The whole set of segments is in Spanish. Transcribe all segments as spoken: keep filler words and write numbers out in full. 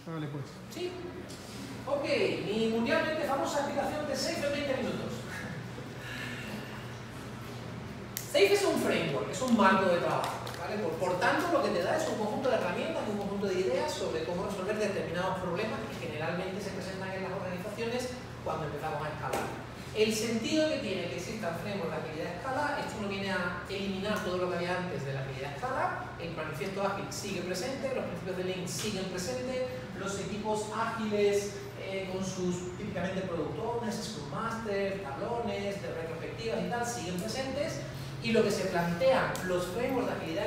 Hágale pues. Sí. Ok, mi mundialmente famosa aplicación de Safe en veinte minutos. Safe es un framework, es un marco de trabajo, ¿vale? Por, por tanto, lo que te da es un conjunto de herramientas, un conjunto de ideas sobre cómo resolver determinados problemas que generalmente se presentan en las organizaciones cuando empezamos a escalar. El sentido que tiene que exista un framework de agilidad a escala, esto no viene a eliminar todo lo que había antes de la agilidad a escala, el manifiesto ágil sigue presente, los principios de Lean siguen presentes, los equipos ágiles eh, con sus típicamente product owners, scrum master, tablones, de retrospectivas y tal, siguen presentes. Y lo que se plantean los frameworks de agilidad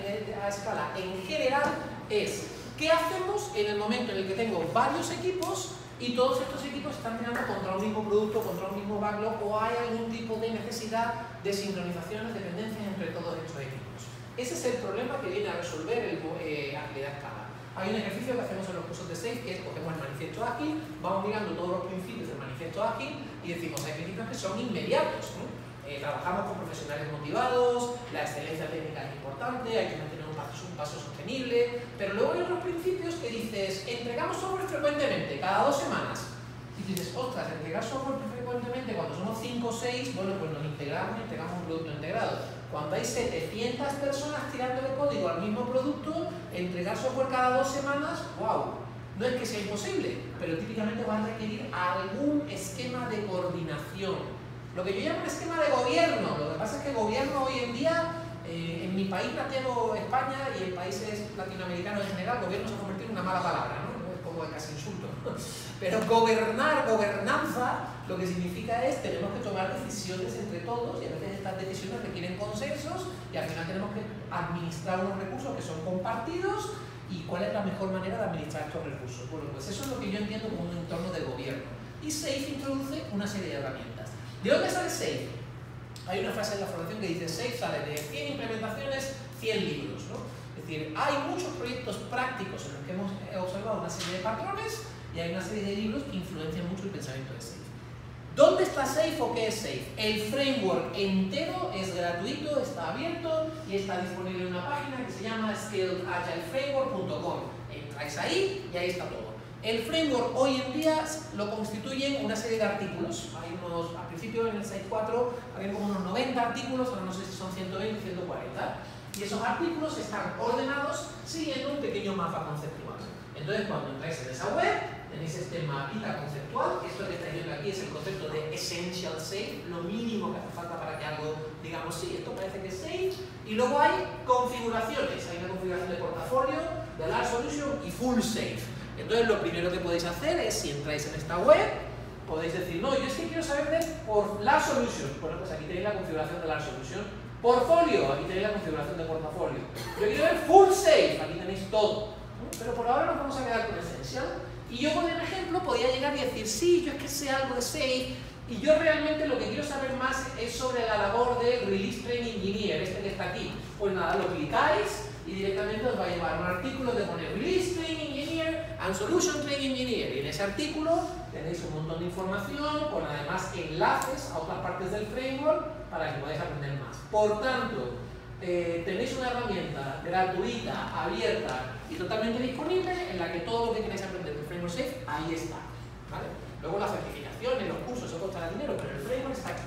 a escala en general es ¿qué hacemos en el momento en el que tengo varios equipos y todos estos equipos están tirando contra un mismo producto, contra un mismo backlog o hay algún tipo de necesidad de sincronizaciones, dependencias entre todos estos equipos? Ese es el problema que viene a resolver el eh, agilidad a escala. Hay un ejercicio que hacemos en los cursos de Safe que es cogemos el manifiesto ágil, vamos mirando todos los principios del manifiesto ágil y decimos hay principios que son inmediatos, ¿no? Eh, trabajamos con profesionales motivados, la excelencia técnica es importante, hay que mantener un paso, un paso sostenible, pero luego hay otros principios que dices, entregamos software frecuentemente, cada dos semanas. Y dices, ostras, entregar software frecuentemente cuando somos cinco o seis, bueno, pues nos integramos y entregamos un producto integrado. Cuando hay setecientas personas tirando de código al mismo producto, entregar software cada dos semanas, wow. No es que sea imposible, pero típicamente va a requerir algún esquema de coordinación. Lo que yo llamo un esquema de gobierno. Lo que pasa es que gobierno hoy en día, eh, en mi país nativo España y en países latinoamericanos en general, gobierno se ha convertido en una mala palabra, ¿no? Es como casi insulto. Pero gobernar, gobernanza, lo que significa es tenemos que tomar decisiones entre todos y a veces estas decisiones requieren consensos y al final tenemos que administrar unos recursos que son compartidos y cuál es la mejor manera de administrar estos recursos. Bueno, pues eso es lo que yo entiendo como un entorno de gobierno. Y Safe introduce una serie de herramientas. ¿De dónde sale Safe? Hay una frase en la formación que dice Safe sale de cien implementaciones, cien libros, ¿no? Es decir, hay muchos proyectos prácticos en los que hemos observado una serie de patrones y hay una serie de libros que influencian mucho el pensamiento de Safe. ¿Dónde está Safe o qué es Safe? El framework entero es gratuito, está abierto y está disponible en una página que se llama skilled agile framework punto com. Entráis ahí y ahí está todo. El framework hoy en día lo constituyen una serie de artículos. Hay unos, al principio en el Safe cuatro había como unos noventa artículos, ahora no sé si son ciento veinte o ciento cuarenta. Y esos artículos están ordenados siguiendo un pequeño mapa conceptual. Entonces cuando entráis en esa web, tenéis este mapita conceptual. Esto que estáis viendo aquí es el concepto de Essential Safe, lo mínimo que hace falta para que algo, digamos, sí, esto parece que es Safe. Y luego hay configuraciones. Hay una configuración de portafolio, de Large Solution y Full Safe. Entonces lo primero que podéis hacer es, si entráis en esta web, podéis decir, no, yo es que quiero saber de por Large Solution. Bueno, pues aquí tenéis la configuración de Large Solution. Portfolio, aquí tenéis la configuración de portafolio. Yo quiero ver Full Safe, aquí tenéis todo. Pero por ahora nos vamos a quedar con Essential. Y yo, por ejemplo, podía llegar y decir, sí, yo es que sé algo de Safe, y yo realmente lo que quiero saber más es sobre la labor de Release Train Engineer, este que está aquí. Pues nada, lo clicáis y directamente os va a llevar un artículo de poner Release Train Engineer and Solution Train Engineer. Y en ese artículo tenéis un montón de información, con además enlaces a otras partes del framework para que podáis aprender más. Por tanto, eh, tenéis una herramienta gratuita, abierta y totalmente disponible en la que todo lo que queráis aprender del framework Safe, ahí está, ¿vale? Luego las certificaciones, los cursos, eso costará dinero, pero el framework está aquí.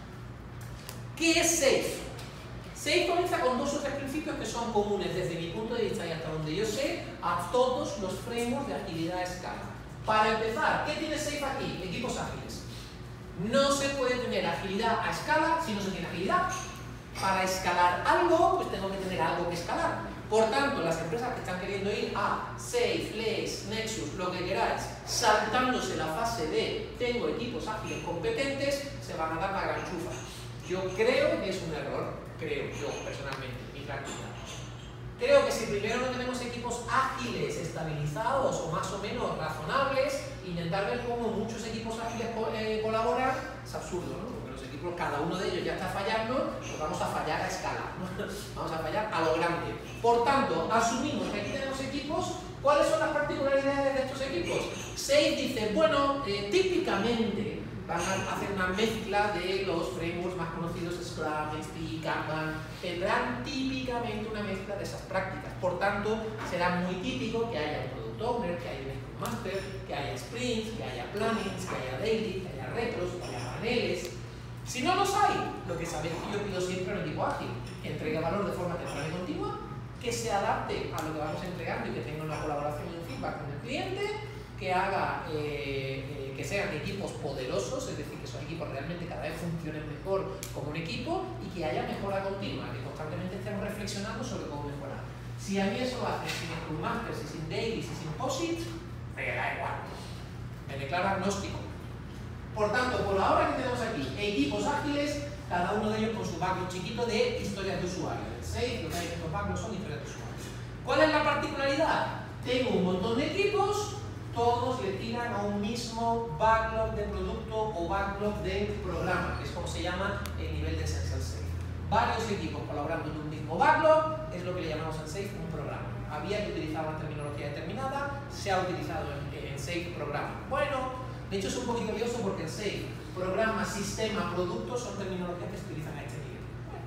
¿Qué es Safe? Safe comienza con dos o tres principios que son comunes desde mi punto de vista y hasta donde yo sé a todos los frameworks de agilidad a escala. Para empezar, ¿qué tiene Safe aquí? Equipos ágiles. No se puede tener agilidad a escala si no se tiene agilidad. Para escalar algo, pues tengo que tener algo que escalar. Por tanto, las empresas que están queriendo ir a Safe, Flex, Nexus, lo que queráis, saltándose la fase de tengo equipos ágiles competentes, se van a dar la gran chufa. Yo creo que es un error, creo yo personalmente, mi práctica. Creo que si primero no tenemos equipos ágiles, estabilizados o más o menos razonables, intentar ver cómo muchos equipos ágiles eh, colaboran es absurdo, ¿no? Porque los equipos, cada uno de ellos ya está fallando, pues vamos a fallar a escala, ¿no? Vamos a fallar a lo grande. Por tanto, asumimos que aquí tenemos equipos. ¿Cuáles son las particularidades de estos equipos? Safe dice, bueno, eh, típicamente van a hacer una mezcla de los frameworks más conocidos, Scrum, X P, Kanban, tendrán típicamente una mezcla de esas prácticas. Por tanto, será muy típico que haya un producto product owner, que haya un Scrum Master, que haya sprints, que haya plannings, que haya daily, que haya retros, que haya paneles. Si no los hay, lo que sabéis que yo pido siempre en el equipo ágil, que entregue valor de forma temporal y continua, que se adapte a lo que vamos entregando y que tenga una colaboración y un feedback con el cliente, que haga eh, eh, que sean equipos poderosos, es decir, que esos equipos realmente cada vez funcionen mejor como un equipo y que haya mejora continua, que constantemente estemos reflexionando sobre cómo mejorar. Si a mí eso lo hacen sin Scrum Masters, y sin Dailies y sin Posits, me da igual, me declaro agnóstico. Por tanto, por ahora que tenemos aquí equipos ágiles, cada uno de ellos con su backlog chiquito de historias de usuario. El seis, lo que hay en estos backlogs son historias de usuario. ¿Cuál es la particularidad? Tengo un montón de equipos, todos le tiran a un mismo backlog de producto o backlog de programa, que es como se llama el nivel de Essential Safe. Varios equipos colaborando en un mismo backlog es lo que le llamamos en Safe un programa. Había que utilizar una terminología determinada, se ha utilizado en, en Safe programa. Bueno, de hecho es un poquito lioso porque en Safe programa, sistema, producto son terminologías que se utilizan a este nivel. Bueno,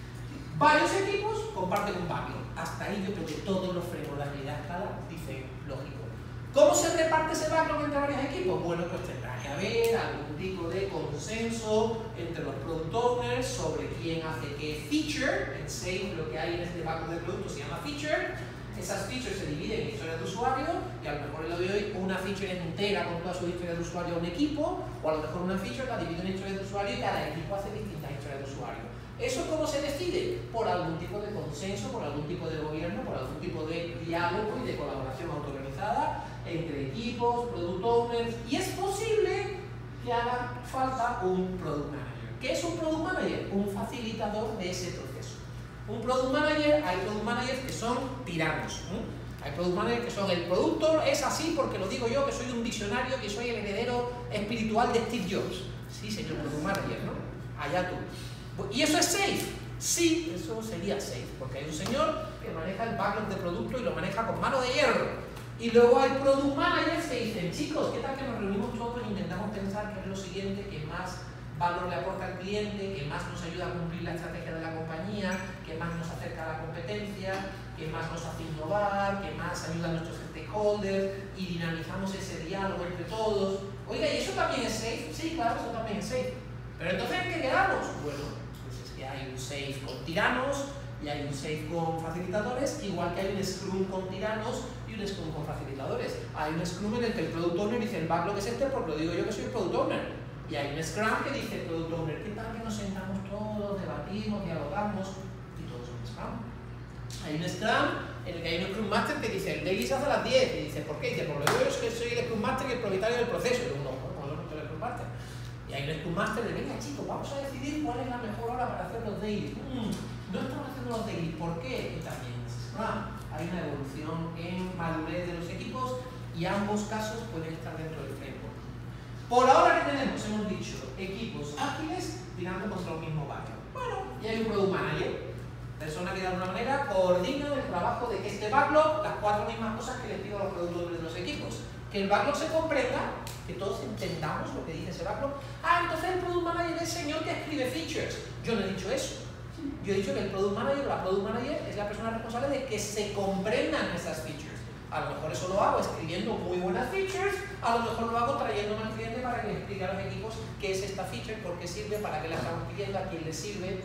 varios equipos comparten un backlog. Hasta ahí yo creo que todos los frameworks de agilidad escala dicen lógico. ¿Cómo se reparte ese backlog entre varios equipos? Bueno, pues tendrá que haber algún tipo de consenso entre los product owners sobre quién hace qué feature. En Safe lo que hay en este backlog de producto se llama feature. Esas features se dividen en historias de usuario y a lo mejor en lo de hoy una feature entera con toda su historia de usuario a un equipo, o a lo mejor una feature la divide en historias de usuario y cada equipo hace distintas historias de usuario. ¿Eso cómo se decide? Por algún tipo de consenso, por algún tipo de gobierno, por algún tipo de diálogo y de colaboración autoorganizada entre equipos, product owners, y es posible que haga falta un product manager. ¿Qué es un product manager? Un facilitador de ese proceso. Un product manager, hay product managers que son tiranos. ¿eh? Hay product managers que son el producto, es así porque lo digo yo, que soy un visionario, que soy el heredero espiritual de Steve Jobs. Sí, señor product manager, ¿no? Allá tú. ¿Y eso es safe? Sí, eso sería safe, porque hay un señor que maneja el backlog de producto y lo maneja con mano de hierro. Y luego hay product managers que dicen, chicos, ¿qué tal que nos reunimos todos e intentamos pensar qué es lo siguiente que más valor le aporta al cliente, que más nos ayuda a cumplir la estrategia de la compañía, que más nos acerca a la competencia, que más nos hace innovar, que más ayuda a nuestros stakeholders y dinamizamos ese diálogo entre todos? Oiga, ¿y eso también es safe? Sí, claro, eso también es safe. Pero entonces, ¿en qué quedamos? Bueno, pues es que hay un safe con tiranos y hay un safe con facilitadores, igual que hay un Scrum con tiranos y un Scrum con facilitadores. Hay un Scrum en el que el Product Owner dice, el backlog es este porque lo digo yo que soy el Product Owner. Y hay un Scrum que dice, Product Owner, ¿qué tal que nos sentamos todos, debatimos, dialogamos? Y todos son Scrum. Hay un Scrum en el que hay un Scrum Master que dice, el daily se hace a las diez. Y dice, ¿por qué? Y dice, porque yo soy, soy el Scrum Master y el propietario del proceso. Y uno, no, no, no, el Scrum Master. Y hay un Scrum Master de, venga chicos, vamos a decidir cuál es la mejor hora para hacer los dailies. Mm, no estamos haciendo los dailies, ¿por qué? Y también es Scrum. Hay una evolución en madurez de los equipos y ambos casos pueden estar dentro del framework. Por ahora que tenemos, hemos dicho, equipos ágiles tirando contra el mismo backlog. Bueno, y hay un product manager, persona que de alguna manera coordina el trabajo de que este backlog, las cuatro mismas cosas que les pido a los productores de los equipos. Que el backlog se comprenda, que todos entendamos lo que dice ese backlog. Ah, entonces el product manager es el señor que escribe features. Yo no he dicho eso. Yo he dicho que el product manager o la product manager es la persona responsable de que se comprendan esas features. A lo mejor eso lo hago escribiendo muy buenas features, a lo mejor lo hago trayéndome al cliente para que le explique a los equipos qué es esta feature, por qué sirve, para qué la estamos pidiendo, a quién le sirve.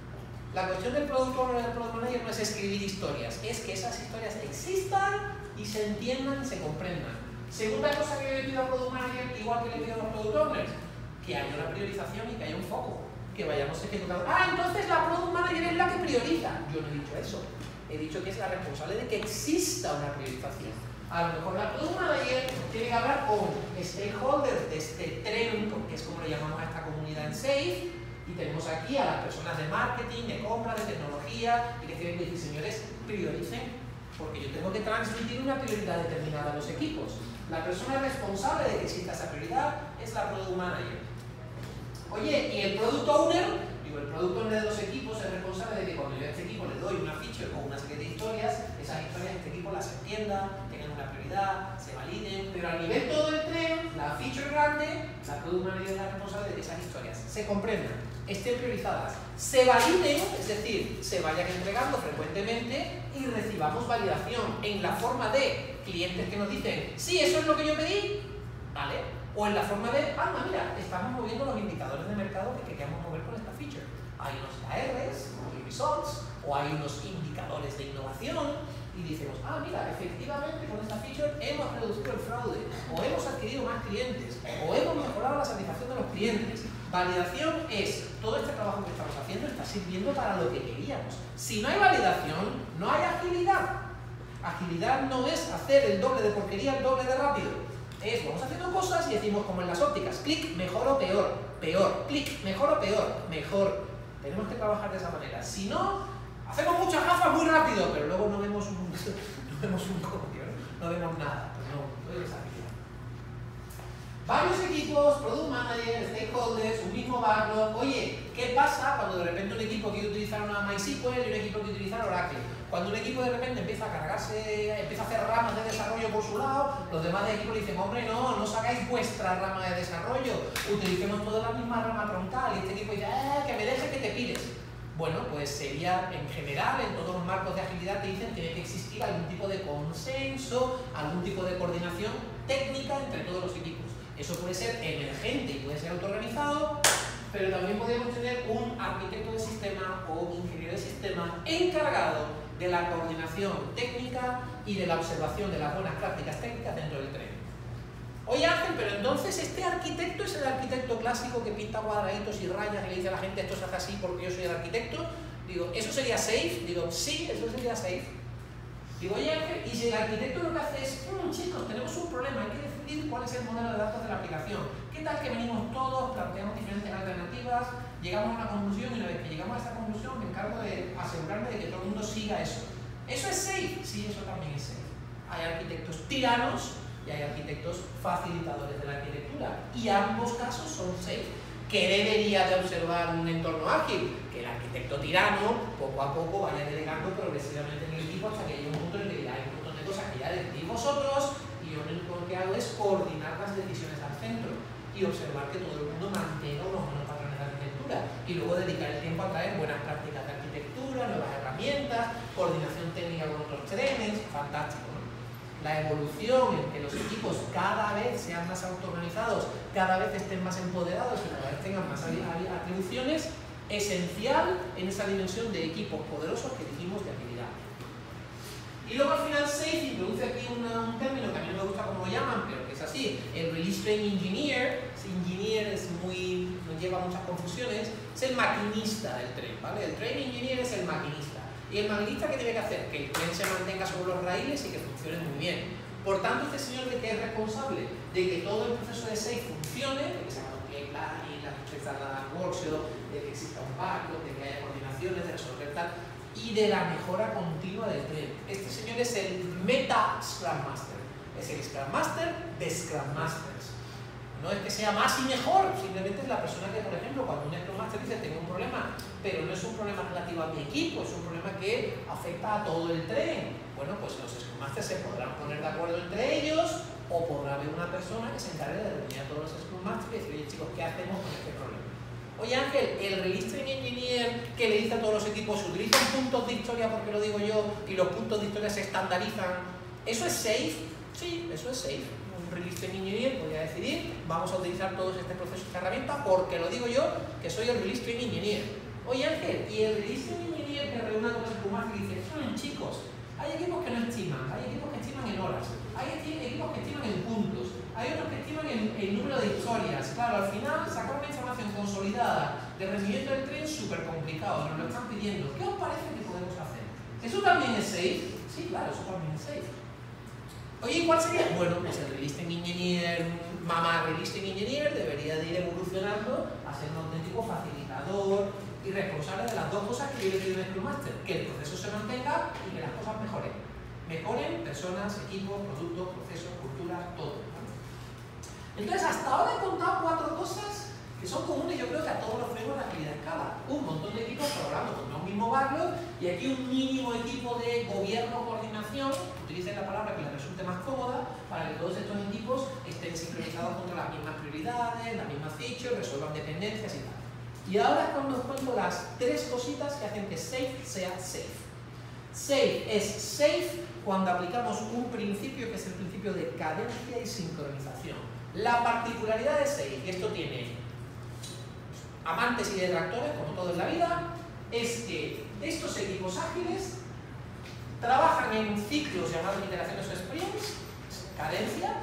La cuestión del product owner y del product manager no es escribir historias, es que esas historias existan y se entiendan y se comprendan. Segunda cosa que le pido al product manager, igual que le pido a los product owners, que haya una priorización y que haya un foco, que vayamos ejecutando. Ah, entonces la product manager es la que prioriza. Yo no he dicho eso. He dicho que es la responsable de que exista una priorización. A lo mejor la product manager tiene que hablar con stakeholders de este tren, que es como le llamamos a esta comunidad en Safe, y tenemos aquí a las personas de marketing, de compra, de tecnología, y que tienen que decir, señores, prioricen, porque yo tengo que transmitir una prioridad determinada a los equipos. La persona responsable de que exista esa prioridad es la product manager. Oye, y el product owner, digo, el product owner de los equipos es responsable de que cuando yo a este equipo le doy una feature o una serie de historias, esas historias este equipo las entienda, tengan una prioridad, se validen, pero a nivel todo del tren, la feature grande, la product manager es la responsable de que esas historias se comprendan, estén priorizadas, se validen, es decir, se vayan entregando frecuentemente y y recibamos validación en la forma de clientes que nos dicen, sí, eso es lo que yo pedí, ¿vale? O en la forma de, ah, mira, estamos moviendo los indicadores de mercado que queríamos mover con esta feature. Hay unos A Rs, hay results, o hay unos indicadores de innovación, y decimos, ah, mira, efectivamente con esta feature hemos reducido el fraude, o hemos adquirido más clientes, o hemos mejorado la satisfacción de los clientes. Validación es, todo este trabajo que estamos haciendo está sirviendo para lo que queríamos. Si no hay validación, no hay agilidad. Agilidad no es hacer el doble de porquería, el doble de rápido. Es, vamos haciendo cosas y decimos, como en las ópticas, clic, mejor o peor, peor, clic, mejor o peor, mejor. Tenemos que trabajar de esa manera. Si no, hacemos muchas gafas muy rápido, pero luego no vemos un, no vemos un código, ¿no? No vemos nada. Pues no, no hay esa agilidad. Varios equipos, product managers, stakeholders, un mismo backlog. Oye, ¿qué pasa cuando de repente un equipo quiere utilizar una MySQL y un equipo quiere utilizar Oracle? Cuando un equipo de repente empieza a cargarse, empieza a hacer ramas de desarrollo por su lado, los demás de equipo le dicen, hombre, no, no sacáis vuestra rama de desarrollo, utilicemos toda la misma rama troncal. Y este equipo dice, eh, que me dejes que te pires. Bueno, pues sería, en general, en todos los marcos de agilidad te dicen que tiene que existir algún tipo de consenso, algún tipo de coordinación técnica entre todos los equipos. Eso puede ser emergente y puede ser autoorganizado, pero también podemos tener un arquitecto de sistema o un ingeniero de sistema encargado de la coordinación técnica y de la observación de las buenas prácticas técnicas dentro del tren. Oye Ángel, pero entonces este arquitecto es el arquitecto clásico que pinta cuadraditos y rayas y le dice a la gente esto se hace así porque yo soy el arquitecto. Digo, ¿eso sería safe? Digo, sí, eso sería safe. Digo, oye Ángel, y si el arquitecto lo que hace es, mmm, chicos, tenemos un problema, hay que decidir cuál es el modelo de datos de la aplicación. ¿Qué tal que venimos todos, planteamos diferentes alternativas, llegamos a una conclusión y una vez que llegamos a esa conclusión me encargo de asegurarme de que todo el mundo siga eso? ¿Eso es safe? Sí, eso también es safe. Hay arquitectos tiranos y hay arquitectos facilitadores de la arquitectura, y ambos casos son safe. ¿Qué debería de observar un entorno ágil? Que el arquitecto tirano poco a poco vaya delegando progresivamente en el equipo hasta que llegue un punto en el que diga, hay un montón de cosas que ya decidís vosotros y yo lo único que hago es coordinar las decisiones al centro y observar que todo el mundo mantenga unos buenos patrones de arquitectura y luego dedicar el tiempo a traer buenas prácticas de arquitectura, nuevas herramientas, coordinación técnica con otros trenes. Fantástico, ¿no? La evolución en que los equipos cada vez sean más autoorganizados, cada vez estén más empoderados y cada vez tengan más atribuciones, esencial en esa dimensión de equipos poderosos que dijimos de agilidad. Y luego al final safe introduce aquí una, un término que a mí no me gusta cómo lo llaman, pero que es así, el Release Train Engineer. Engineer es muy, nos lleva a muchas confusiones, es el maquinista del tren, ¿vale? El Train Engineer es el maquinista. ¿Y el maquinista qué tiene que hacer? Que el tren se mantenga sobre los raíles y que funcione muy bien. Por tanto, este señor de que es responsable de que todo el proceso de safe funcione, de que se haga un play planning, la respuesta a la workshop, de que exista un backlog, de que haya coordinaciones, de resolver tal, y de la mejora continua del tren. Este señor es el Meta Scrum Master. Es el Scrum Master de Scrum Masters. No es que sea más y mejor, simplemente es la persona que, por ejemplo, cuando un Scrum Master dice tengo un problema, pero no es un problema relativo a mi equipo, es un problema que afecta a todo el tren. Bueno, pues los Scrum Masters se podrán poner de acuerdo entre ellos o podrá haber una persona que se encargue de reunir a todos los Scrum Masters y decir, oye chicos, ¿qué hacemos con este problema? Oye Ángel, el Release Train Engineer que le dice a todos los equipos, se utilizan puntos de historia porque lo digo yo y los puntos de historia se estandarizan, ¿eso es safe? Sí, eso es safe. Un Release Train Engineer podría decidir, vamos a utilizar todos este proceso, esta herramienta, porque lo digo yo, que soy el Release Train Engineer. Oye Ángel, y el Release Train Engineer que reúne a todos los Scrum Masters y dice, hmm, chicos, hay equipos que no estiman, hay equipos que estiman en horas, hay equipos que estiman en puntos, hay otros que estiman en el número de historias. Claro, al final sacar una información consolidada de rendimiento del tren es súper complicado, nos lo están pidiendo. ¿Qué os parece que podemos hacer? ¿Eso también es safe? Sí, claro, eso también es safe. Oye, ¿cuál sería? Bueno, pues el Release Train Engineer, mamá Release Train Engineer debería de ir evolucionando a ser un auténtico facilitador y responsable de las dos cosas que yo le pido en Scrum Master, que el proceso se mantenga y que las cosas mejoren. Mejoren personas, equipos, productos, procesos, cultura, todo, ¿vale? Entonces, hasta ahora he contado cuatro cosas que son comunes, yo creo que a todos los frameworks de agilidad escala. Un montón de equipos trabajando con un mismo backlog y aquí un mínimo equipo de gobierno, coordinación, utilicen la palabra que les resulte más cómoda, para que todos estos equipos estén sincronizados contra las mismas prioridades, las mismas features, resuelvan dependencias y tal. Y ahora es cuando os cuento las tres cositas que hacen que safe sea safe. Safe es safe cuando aplicamos un principio que es el principio de cadencia y sincronización. La particularidad de Safe, y esto tiene amantes y detractores, como todo en la vida, es que estos equipos ágiles trabajan en ciclos llamados iteraciones o sprints, cadencia,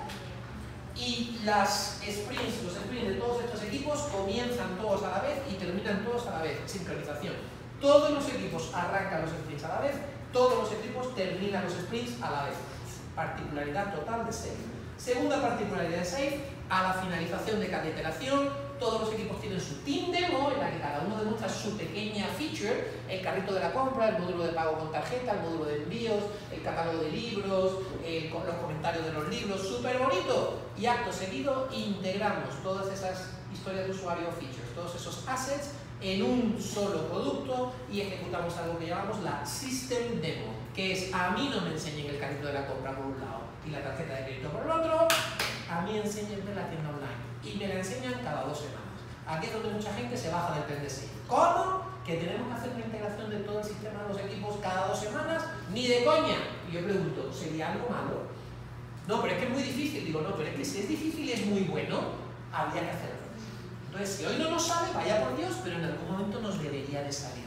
y las sprints, los sprints de todos estos equipos comienzan todos a la vez y terminan todos a la vez, sincronización. Todos los equipos arrancan los sprints a la vez, todos los equipos terminan los sprints a la vez. Particularidad total de Safe. Segunda particularidad de Safe, a la finalización de cada iteración, todos los equipos tienen su team demo, en la que cada uno demuestra su pequeña feature, el carrito de la compra, el módulo de pago con tarjeta, el módulo de envíos, el catálogo de libros, el, los comentarios de los libros, súper bonito. Y acto seguido integramos todas esas historias de usuario o features, todos esos assets en un solo producto y ejecutamos algo que llamamos la System Demo, que es a mí no me enseñen el carrito de la compra por un lado y la tarjeta de crédito por el otro, a mí enséñenme la tienda online y me la enseñan cada dos semanas. Aquí es donde mucha gente se baja del tren de Safe. ¿Cómo? Que tenemos que hacer una integración de todo el sistema de los equipos cada dos semanas, ni de coña. Y yo pregunto, ¿sería algo malo? No, pero es que es muy difícil. Digo, no, pero es que si es difícil y es muy bueno, habría que hacerlo. Entonces, si hoy no nos sale, vaya por Dios, pero en algún momento nos debería de salir.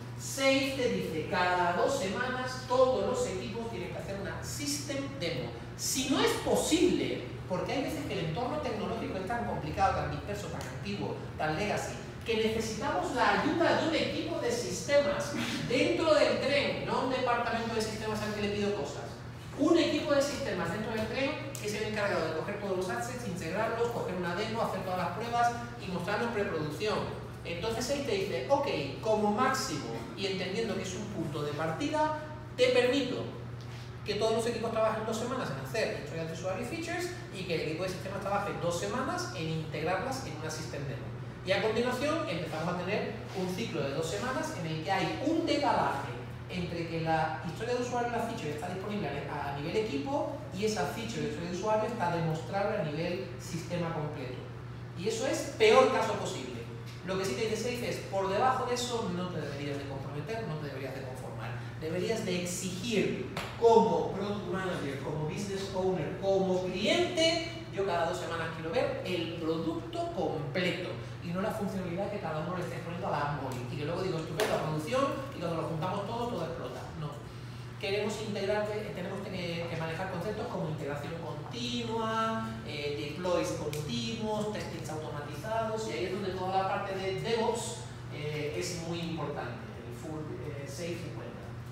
Safe te dice, cada dos semanas todos los equipos tienen que hacer una System Demo. Si no es posible, porque hay veces que el entorno tecnológico es tan complicado, tan disperso, tan antiguo, tan legacy, que necesitamos la ayuda de un equipo de sistemas dentro del tren, no un departamento de sistemas al que le pido cosas. Un equipo de sistemas dentro del tren que se ha encargado de coger todos los assets, integrarlos, coger una demo, hacer todas las pruebas y mostrarlo en preproducción. Entonces ahí te dice, ok, como máximo, y entendiendo que es un punto de partida, te permito que todos los equipos trabajen dos semanas en hacer historias de usuario y features y que el equipo de sistemas trabaje dos semanas en integrarlas en una System Demo. Y a continuación empezamos a tener un ciclo de dos semanas en el que hay un decalaje entre que la historia de usuario y la feature está disponible a nivel equipo y esa feature de historia de usuario está demostrable a nivel sistema completo. Y eso es peor caso posible. Lo que sí te dice Safe es, por debajo de eso no te deberías de comprometer, no te deberías de conformar. Deberías de exigir como product manager, como business owner, como cliente, yo cada dos semanas quiero ver el producto completo y no la funcionalidad que cada uno le esté poniendo a la móvil y que luego digo estupendo la producción y cuando lo juntamos todo, todo explota. No. Queremos integrar, tenemos que, que manejar conceptos como integración continua, eh, deploys continuos, testings automatizados y ahí es donde toda la parte de DevOps eh, es muy importante, el full eh, Safe en cuenta.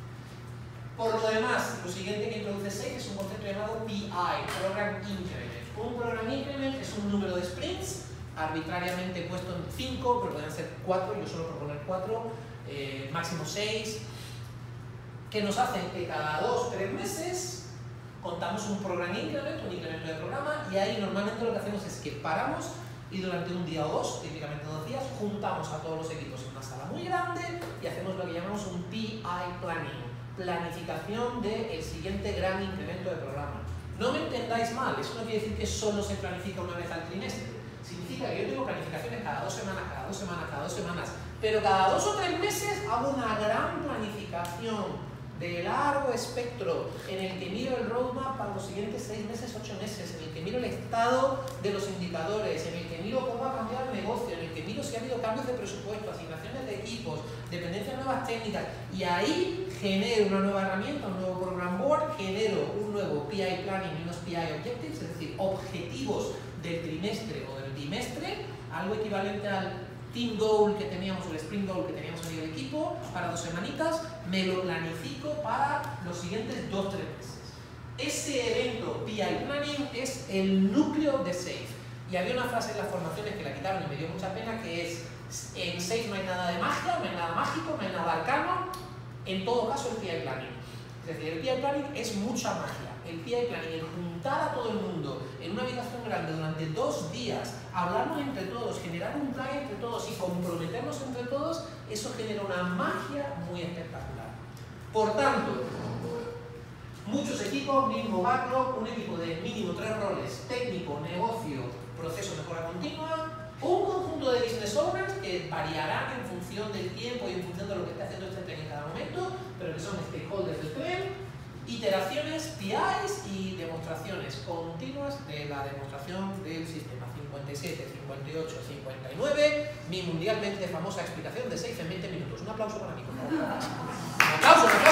Por lo demás, lo siguiente que introduce Safe es un concepto llamado P I, Program Increment. Un Program Increment es un número de sprints arbitrariamente puesto en cinco, pero pueden ser cuatro, yo suelo proponer cuatro, eh, máximo seis, que nos hacen que cada dos, tres meses contamos un Program Increment, un incremento de programa, y ahí normalmente lo que hacemos es que paramos y durante un día o dos, típicamente dos días, juntamos a todos los equipos en una sala muy grande y hacemos lo que llamamos un P I Planning, planificación del siguiente gran incremento de programa. No me entendáis mal, eso no quiere decir que solo se planifica una vez al trimestre. Significa que yo tengo planificaciones cada dos semanas, cada dos semanas, cada dos semanas, pero cada dos o tres meses hago una gran planificación de largo espectro en el que miro el roadmap para los siguientes seis meses, ocho meses, en el que miro el estado de los indicadores, en el que miro cómo ha cambiado el negocio, en el que miro si ha habido cambios de presupuesto, asignaciones de equipos, dependencias nuevas técnicas, y ahí genero una nueva herramienta, un nuevo program board, genero un nuevo P I Planning y unos P I Objectives, es decir, objetivos del trimestre o del bimestre, algo equivalente al Team Goal que teníamos, o el Sprint Goal que teníamos a nivel equipo, para dos semanitas, me lo planifico para los siguientes dos, tres meses. Ese evento P I Planning es el núcleo de Safe. Y había una frase en las formaciones que la quitaron y me dio mucha pena, que es, en Safe no hay nada de magia, no hay nada mágico, no hay nada arcano, en todo caso el P I Planning. Es decir, el P I Planning es mucha magia. El P I Planning, el juntar a todo el mundo en una habitación grande durante dos días, hablarnos entre todos, generar un plan entre todos y comprometernos entre todos, eso genera una magia muy espectacular. Por tanto, muchos equipos, mismo backlog, un equipo de mínimo tres roles, técnico, negocio, proceso de mejora continua, un conjunto de business owners que variarán en función del tiempo y en función de lo que esté haciendo este tren en cada momento, pero que son stakeholders del claim, iteraciones, P Is y demostraciones continuas de la demostración del sistema. cincuenta y siete, cincuenta y ocho, cincuenta y nueve, mi mundialmente famosa explicación de Safe en veinte minutos. Un aplauso para mí, por favor. Un aplauso, un aplauso.